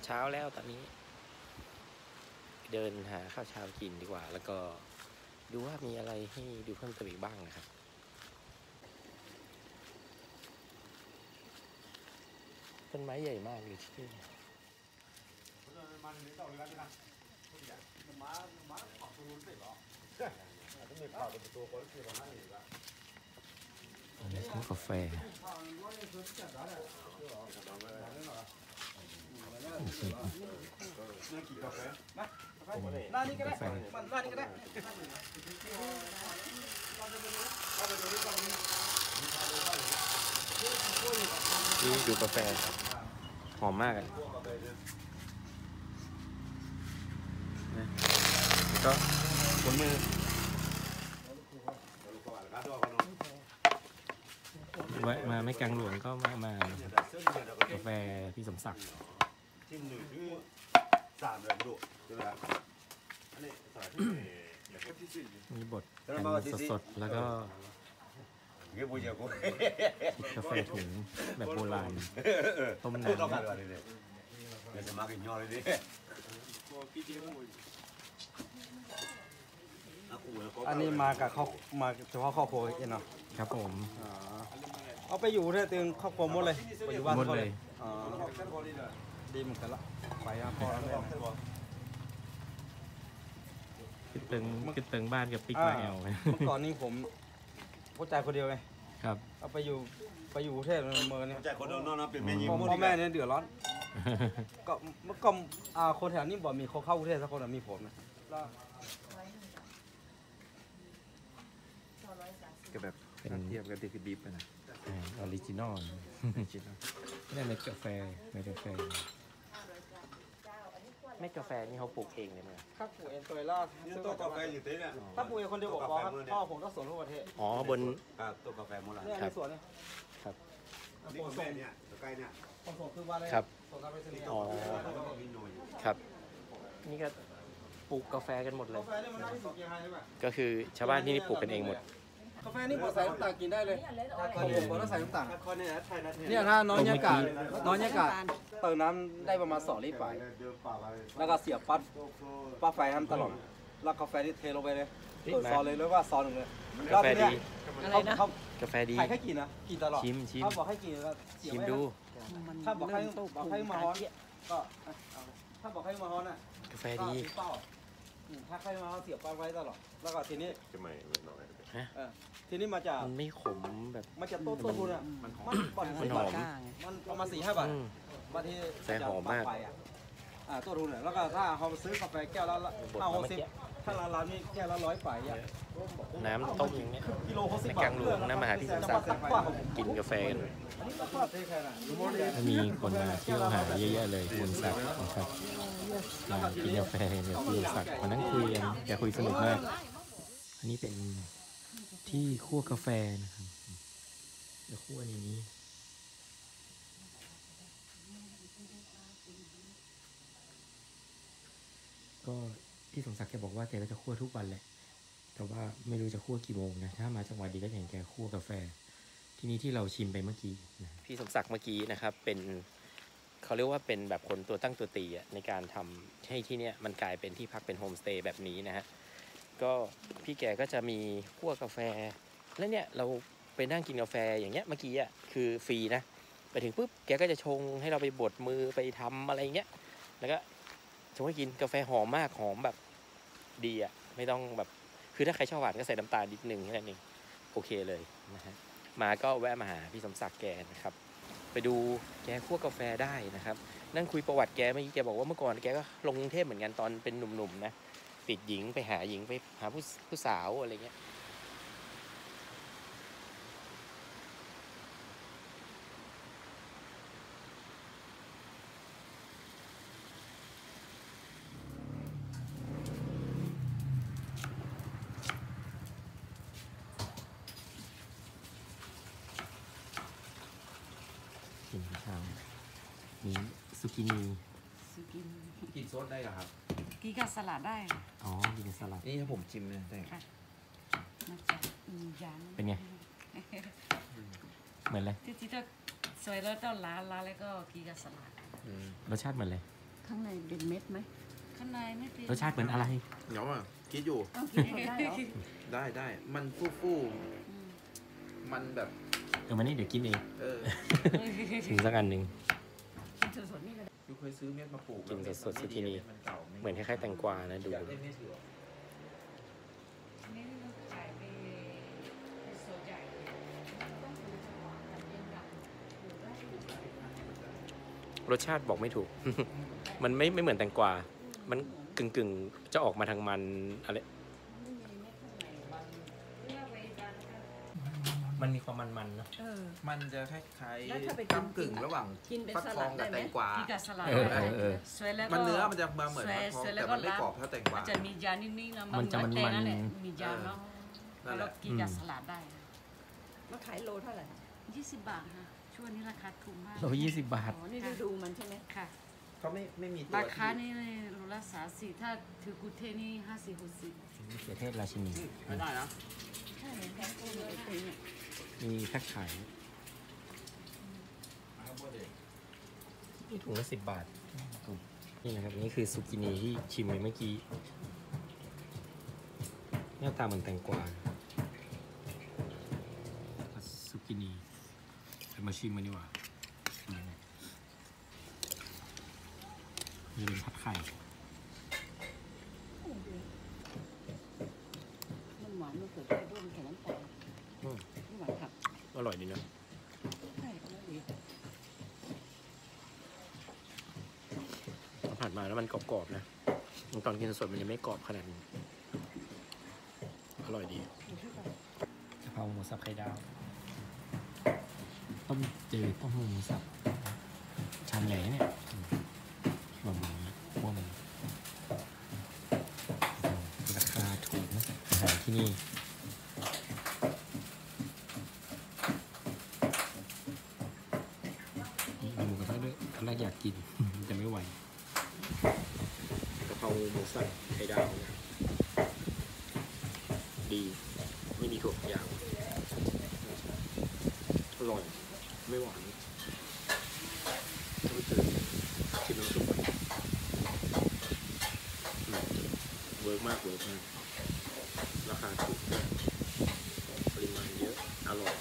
ช้าแล้วตอนนี้ เดินหาข้าวเช้ากินดีกว่า แล้วก็ดูว่ามีอะไรให้ดูเพิ่มเติมอีกบ้างนะครับต้นไม้ใหญ่มากเลยที่นี่อันนี้กาแฟร้านนี้ก็ได้ร้านนี้ก็ได้นี่ดูกาแฟหอมมากเลยนะก็ผลมือมาไม่กลางหลวงก็มากาแฟพี่สมศักดิ์มีบทกันสดๆแล้วก็กาแฟถุงแบบโบราณต้มน้ำอันนี้มากับเขามาเฉพาะครอบครัวเองเนาะครับผมเอาไปอยู่เนี่ยตึงครอบครัวหมดเลยไปอยู่บ้านหมดเขาเลเลย ยดีเหมือนกันละไปพ่อแล้วแม่ขึ้นตึงบ้านกับปิ๊กมาแอลเมื่อก่อนนี้ผมเข้าใจคนเดียวไงครับเอาไปอยู่กรุงเทพเมืองเนี่ยใจคนนอนเป็นเมยิพ่อแม่เนี่ยเดือดร้อนก็เมื่อก่อนคนแถวนี้บอกมีเขาเข้ากรุงเทพสักคนมีผมนะก็แบบเทียบกันคือดิฟนะออริจินอลนี่เม็ดกาแฟเม็ดกาแฟเม็ดกาแฟนี่เขาปลูกเองเลยมั้ยถ้าปลูกเองตัวล่าตัวกาแฟอยู่ที่เนี่ยถ้าปลูกเองคนเดียวบอกครับพ่อผมต้องสวนทั่วประเทศอ๋อบนตัวกาแฟโบราณเนี่ยในสวนเนี่ยครับนี่กาแฟเนี่ยใกล้เนี่ยผมส่งคือว่าอะไรครับส่งการไปเสนีย์อ๋อครับนี่ก็ปลูกกาแฟกันหมดเลยกาแฟนี่มันน่าที่สุดยังไงใช่ไหมก็คือชาวบ้านที่นี่ปลูกกันเองหมดกาแฟนี่พอใส่น้ำตาลกินได้เลยผมบอกว่าต้องใส่น้ำตาลคนเนี่ยไทยนะเนี่ยถ้าน้อยยากาศเติมน้ำได้ประมาณ2 ลิตรไปแล้วก็เสียบปลั๊กไฟทำตลอดแล้วกาแฟนี่เทลงไปเลยซอนเลยแล้วว่าซอนหนึ่งเลยกาแฟดีเขากาแฟดีขายแค่กินนะกินตลอดชิมเขาบอกให้กินแล้วชิมดูถ้าบอกให้มาฮ้อนก็ถ้าบอกให้มาฮ้อนอ่ะกาแฟก็ดีมีเป้าถ้าใครมาเสียบปลั๊กไว้ตลอดแล้วก็ทีนี้จะไม่หน่อยทีนี้มาจากมันไม่ขมแบบมันจะต้นทุนอ่ะมันบ่อนมันหอมมันประมาณ4-5 บาทอืมบางทีใส่หอมมากต้นทุนเนี่ยแล้วก็ถ้าเขาซื้อกาแฟแก้วละ50ถ้าร้านนี้แก้วละ100ฝ่ายอ่ะน้ำต้มอย่างเนี้ยกิโลเขา10 ในบาทกลางหลวงนะมาหาพี่สมศักดิ์กินกาแฟกันอันนี้ก็ทอดได้แค่นั้นถ้ามีคนมาเที่ยวหาเยอะๆเลยคุณศักดิ์นะครับมากินกาแฟกับพี่สมศักดิ์มานั่งคุยกันแกคุยสนุกมากอันนี้เป็นที่คั่วกาแฟนะครับจะคั่วในนี้ก็พี่สมศักดิ์แกบอกว่าแกก็จะคั่วทุกวันแหละแต่ว่าไม่รู้จะคั่วกี่โมงนะถ้ามาจังหวัดดีก็เห็นแกคั่วกาแฟที่นี้ที่เราชิมไปเมื่อกี้นะพี่สมศักดิ์เมื่อกี้นะครับเป็นเขาเรียกว่าเป็นแบบคนตัวตั้งตัวตีในการทำให้ที่เนี่ยมันกลายเป็นที่พักเป็นโฮมสเตย์แบบนี้นะฮะก็พี่แกก็จะมีคั่วกาแฟแล้วเนี่ยเราไปนั่งกินกาแฟอย่างเงี้ยเมื่อกี้อ่ะคือฟรีนะไปถึงปุ๊บแกก็จะชงให้เราไปบดมือไปทำอะไรเงี้ยแล้วก็ชงให้กินกาแฟหอมมากหอมแบบดีอ่ะไม่ต้องแบบคือถ้าใครชอบหวานก็ใส่น้ำตาลนิดนึงแค่นั้นเองโอเคเลยนะฮะมาก็แวะมาหาพี่สมศักดิ์แกนะครับไปดูแกคั่วกาแฟได้นะครับนั่งคุยประวัติแกเมื่อกี้แกบอกว่าเมื่อก่อนแกก็ลงกรุงเทพเหมือนกันตอนเป็นหนุ่มๆนะติดหญิงไปหาหญิงไปหาผู้สาวอะไรเงี้ยกินข้าวมีซุกินีซื้อกินกินซดได้เหรอครับกินกับสลัดได้ค่ะอ๋อกินสลัดนี่ถ้าผมชิมเนี่ยได้มันจะยันเป็นไง เหมือนเลยที่จะสวยแล้วเจ้าล้าแล้วก็กินกับสลัดรสชาติเหมือนเลยข้างในเป็นเม็ดไหมข้างในไม่เป็นรสชาติเหมือนอะไรเดี๋ยวอ่ะคิดอยู่ต้องกินหมดได้เหรอได้มันฟู่ๆมันแบบมันนี่เดี๋ยวกินเองเออชิมสักอันหนึ่งกินสดๆนี่ก็ได้ยูเคยซื้อเม็ดมาปลูกกินสดๆแล้วที่นี่มันเก่าเหมือนคล้ายๆแตงกวานะดูอยากได้เม็ดเหลืองนี่เราขายไปโซใหญ่ต้องดูจังหวะการเลี้ยงดับหรือได้อยู่รสชาติบอกไม่ถูก มันไม่เหมือนแตงกวา มันกึ่งจะออกมาทางมันอะไร มันมีความมันๆเนาะมันจะคล้ายแล้วถ้าไปๆกินกำกึ่งระหว่างกินเป็นฟักสทลัอดงได้กับไหมแตงกวากินกับสลัด สวยแล้วก็มันเนื้อมันจะมาเหมือนสวยฟักทองสวยแล้แต่วก็มันไม่กรอบเท่าแตงกวามันจะมียานิ่งๆนะมันจะเหอมันแตงนั่นแหละมียาเนาะนั่นแหแล้วละกินกับสลัดได้มาขายโลเท่าไหร่20 บาทค่ะช่วงนี้ราคาถูกมากโล20 บาทอ๋อนี่ฤดูมันใช่ไหมค่ะเขาไม่มีตัวราคานี่โลละ30ถ้าถือกุเทนี่50-60 มะเขือเทศราชินีไม่ได้นะใช่แพงกว่าเลยจริงมีแพ็คขายนี่ถุงละ10 บาท นี่นะครับ นี่คือซุกินีที่ชิมไปเมื่อกี้หน้าตาเหมือนแตงกวาซุกินีเอามาชิมมันดีกว่านี่เป็นผัดไข่มันหวานมันเกิดได้ด้วยมันแข็งน้ำตาลอืมไม่หวานครับอร่อยดีนะใช่ก็ดีผัดมาแล้วมันกรอบๆนะตอนกินสดมันยังไม่กรอบขนาดนี้ อร่อยดีกะเพราหมูสับไข่ดาว ต้มจืดต้มหมูสับชามใหญ่นะเนี่ยแบบนี้พวกมันราคาถูกนะอาหารที่นี่มีหมูกระทะด้วยตอนแรกอยากกิน แต่ไม่ไหวกะเพราหมูสับไข่ดาวนะดีไม่มีถั่วฝักยาวอร่อยไม่หวานไม่เจอชิมน้ำซุปก่อนเวิร์กมากราคาถูกด้วยปริมาณเยอะอร่อย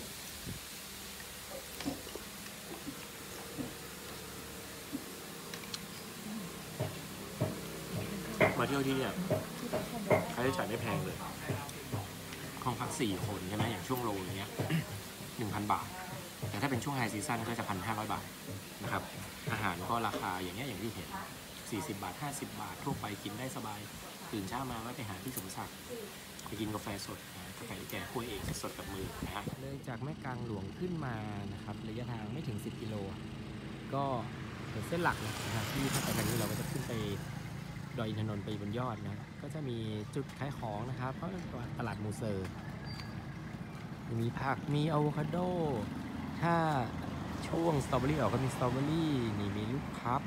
มาเที่ยวที่เนี่ยค่าใช้จ่ายไม่แพงเลยห้องพัก4 คนใช่ไหมอย่างช่วงโลอย่างเงี้ย 1,000 บาท แต่ถ้าเป็นช่วงไฮซีซั่นก็จะ 1,500 บาทนะครับอาหารก็ราคาอย่างเงี้ยอย่างที่เห็น40 บาท50 บาททั่วไปกินได้สบายตื่นเช้ามาแวะไปหาที่สมศักดิ์ไปกินกาแฟสดกาแฟที่แกคั่วเองสดกับมือนะฮะเลยจากแม่กลางหลวงขึ้นมานะครับระยะทางไม่ถึง10 กิโลก็เป็นเส้นหลักนะครับที่ถ้าไปทางนี้เราก็จะขึ้นไปดอยอินทนนท์ไปบนยอดนะก็จะมีจุดขายของนะครับเพราะตลาดมูเซอร์มีผักมีอะโวคาโดถ้าช่วงสตรอเบอรี่ออกก็มีสตรอเบอรี่นี่มีลูกพลับ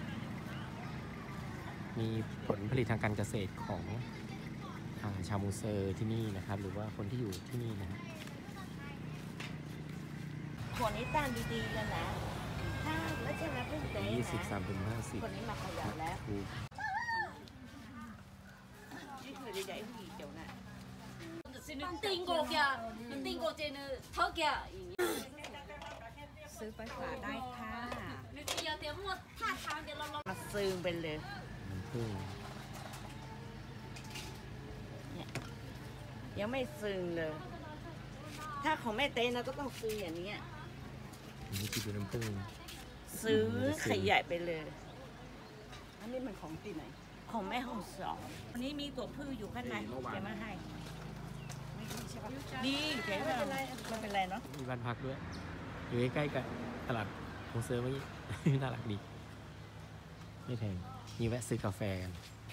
มีผลผลิตทางการเกษตรของชาวมูเซอร์ที่นี่นะครับหรือว่าคนที่อยู่ที่นี่นะฮะคนนี้ต้านดีๆแล้วนะถ้าไม่ใช่มาเพิ่งเตะ 23 ถึง 50 คนนี้มาขยับแล้วถูกนี่คือใหญ่ๆผู้หญิงเจ้าน่ะ定過嘅，定過隻呢，偷嘅。 ซื้อไปฝากได้ค่ะ你有點我太慘嘅咯， มาซื้อไปเลยน้ำผึ้งยังไม่ซื้อเลย ถ้าของแม่เต้นะก็ต้องซื้ออย่างนี้ยอันนี้คือน้ำผึ้งซื้อขยายไปเลยอันนี้มันของที่ไหนของแม่ห้องสองวันนี้มีตัวพืชอยู่ข้างในจะมาให้ไม่ใช่ปะดีเจ๋งเลยไม่เป็นไรเนาะมีบ้านพักด้วยอยู่ใกล้ๆกับตลาดมูเซอร์เมื่อกี้ น่ารักดีไม่แพงมีแวะซื้อกาแฟกัน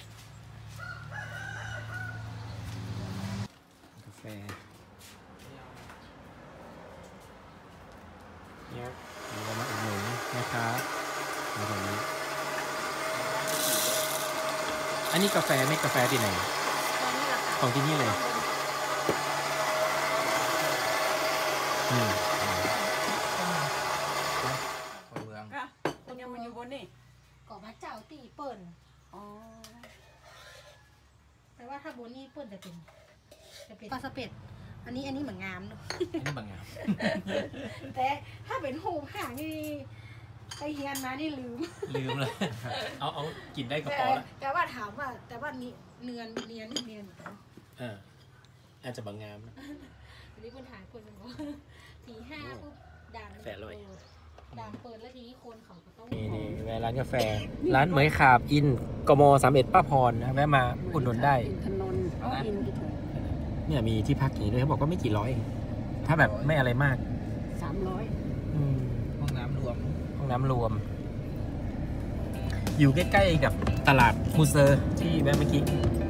กาแฟเนี่ยเรามาอุดหนุนนะครับมาตรงนี้อันนี้กาแฟไม่กาแฟที่ไหนตอนนี้ราคาของที่นี่เลยอืมคนเมืองก็ยังมันอยู่บนนี่ก่อพระเจ้าตีเปิ่นอ๋อแต่ว่าถ้าโบนี่เปิ่นจะเป็นปลาสะเป็ดอันนี้เหมือนงามเนอะอันนี้บางงามแต่ถ้าเป็นหูห่างนี่ไปเฮียนมานี่ลืมลืมเลย เอากินได้กระป๋อละแต่ว่าถามว่าแต่ว่านี่เนียนอาจจะบางงามนะอันนี้คนถ่ายคนบอกตีห้าปุ๊บด่านแฝดเลยด่านเปิดแล้วทีนี้คนเขาก็ต้องนี่แวะร้านกาแฟ ร้านเหมยขาบอินกม31ป้าพรนะแวะมาอุดหนุนได้ถนนอินกี่ถุงเนี่ยมีที่พักอย่างนี้ด้วยเขาบอกว่าไม่กี่ร้อยเองถ้าแบบไม่อะไรมาก 300 อืมห้องน้ำรวมห้องน้ำรวม อยู่ใกล้ๆกับตลาดมูเซอร์ที่แวะเมื่อกี้